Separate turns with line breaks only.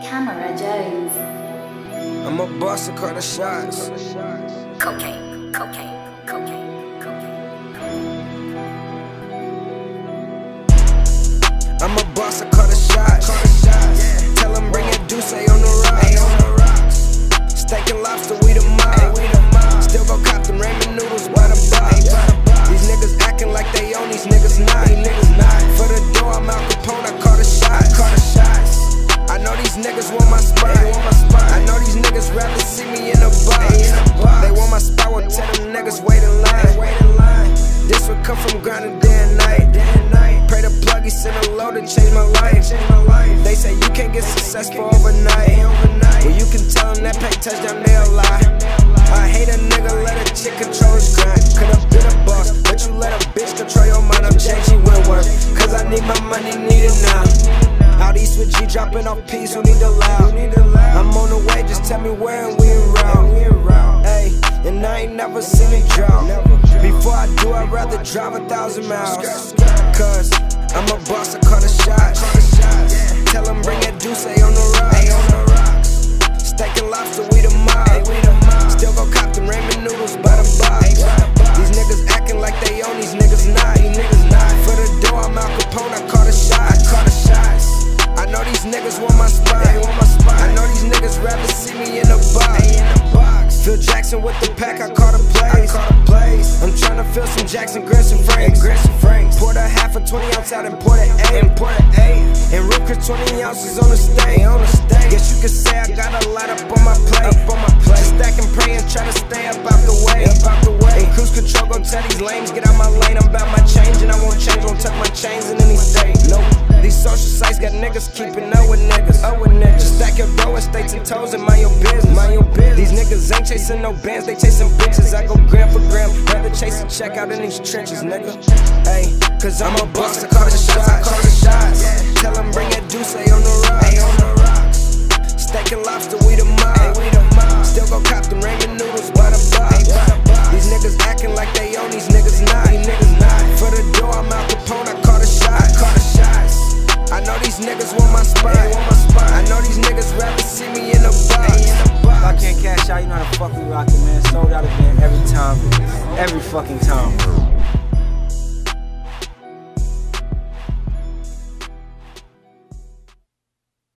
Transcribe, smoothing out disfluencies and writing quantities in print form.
Camera Jones.
I'm a boss of Carter shots.
Cocaine, cocaine, cocaine, cocaine.
I'm a boss of Carter shots. Tell them bring it Deuce on the rocks. Steak and lobster, we the mob. Still go cop them ramen noodles by the box. These niggas acting like they own, these niggas not. For the door, I'm Al Capone, I call the shots. I know these niggas want my spot. I know these niggas rather see me in a box. They want my spot, well tell them niggas wait in line. This would come from grinding day and night. Pray the plug, he sent a load to change my life. They say you can't get successful overnight. Well, you can tell them that pay touchdown, they a lie. I hate a nigga, let a chick control his grind. Could've been a boss, but you let a bitch control your mind. I'm changing Wentworth, cause I need my money, need it now. Out east with G, dropping off P's, who need the loud? I'm on the way, just tell me where and we en route. Ay, and I ain't never seen a drought. Before I do, I'd rather drive 1,000 miles. Cause I'm a boss, I call the shots. Tell them bring that Deuce on the rocks. Steak and lobster, we the mob. Still go cop them ramen noodles by the box. These niggas acting like they own, these niggas not. For the door, I'm Al Capone, I call the shots. I know these niggas want my spot. I know these niggas rather see me in a box. Phil Jackson with the pack, I call the plays. I'm tryna fill some Jackson grits and Franks. Poured a half a 20 ounce out and poured an 8. And Rip Chris 20 ounces on the stage. Guess you could say I got a lot up on my plate. Stack and pray and try to stay up out the way. And cruise control, gon' tell these lames get out my lane. I'm about my change and I won't change, won't tuck my chains in any state. Nope. These social sites got niggas keeping up with niggas. Just stack your dough and stay 10 toes and mind your business. These niggas ain't chasing no bands, they chasing bitches. I go gram for gram, rather chase a check out in these trenches, nigga. Ay, cause I'm a boss, I call the shots. Tell them bring that Deuce on the rocks. Steak and lobster, we the mob. Still go cop them ramen noodles by the box. These niggas acting like they own, these niggas not. For the door, I'm Al Capone, I call the shots. I know these niggas want my spot. I know these niggas rather see me in a box.
If I can't cash out, you know how the fuck we rockin', man. Sold out again every time. Every fucking time.